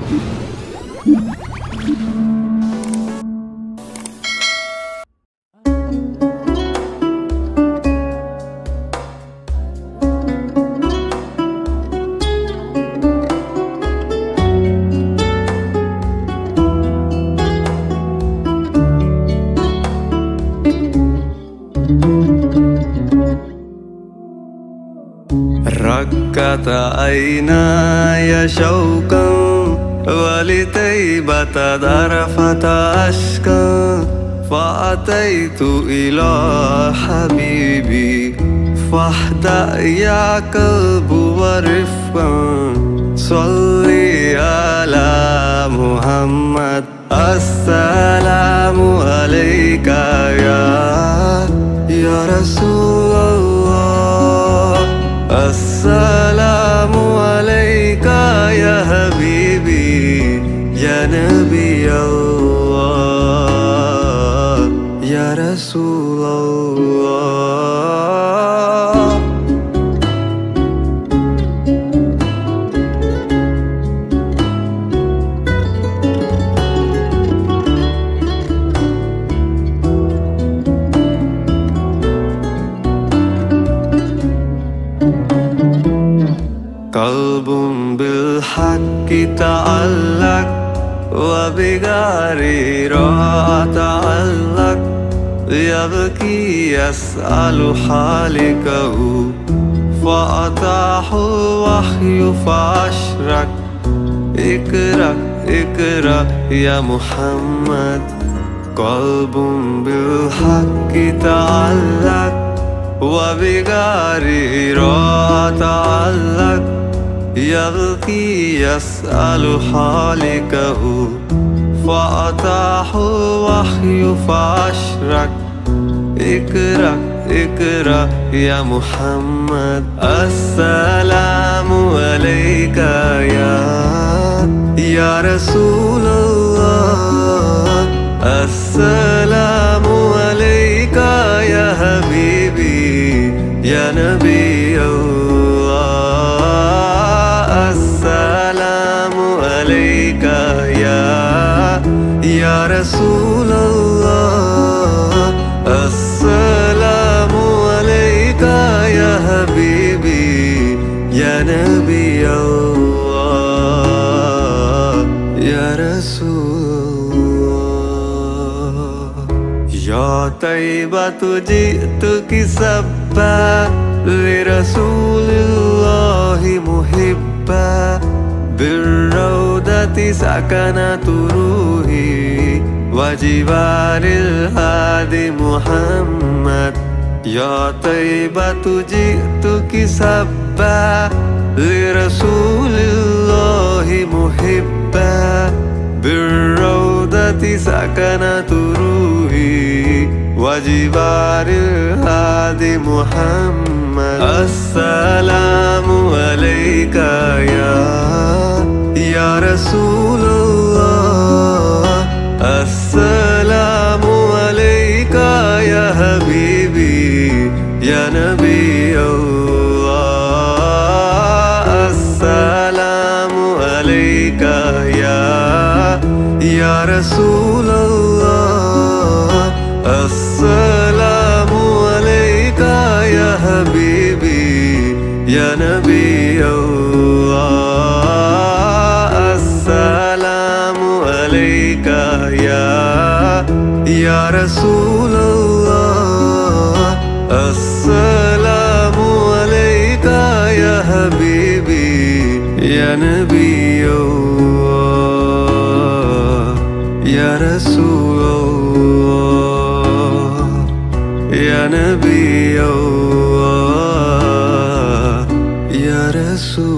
رقت عيناي شوقا ولطيبة ذرفة أشكا فأتيت إلى حبيبي فاهدأ يا قلب ورفقا صلي على محمد السلام عليك يا رسول الله السلام عليك يا حبيبي يا نبي الله يا رسول الله قلب بالحق تعلق وبغير تعلق يبكي يسأل حالكه فأتاه الوحي فأشرق اقرأ اقرأ يا محمد قلب بالحق تعلق وبغير تعلق يبكي يسأل حالكه فأتاه الوحي فأشرق اقرأ اقرأ يا محمد السلام عليك يا رسول الله السلام عليك يا حبيبي يا نبي الله السلام عليك يا رسول الله السلام عليك يا حبيبي يا نبي الله يا رسول الله يا طيبة جئتك سبا لرسول الله محبا بالروضة سكنت روحي وجوار الهادي محمد يا طيبة جئتك سبا لرسول الله محبا بالروضة سكنت روحي وجوار الهادي محمد السلام عليك يا رسول الله السلام عليك يا حبيبي يا نبي الله السلام عليك يا رسول الله السلام عليك يا حبيبي يا نبي الله السلام عليك يا رسول الله السلام عليك يا حبيبي يا نبي الله يا رسول الله يا نبي الله يا رسول